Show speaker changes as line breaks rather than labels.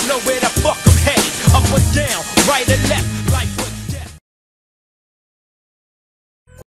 know where the fuck I'm headed. Up or down, right or left,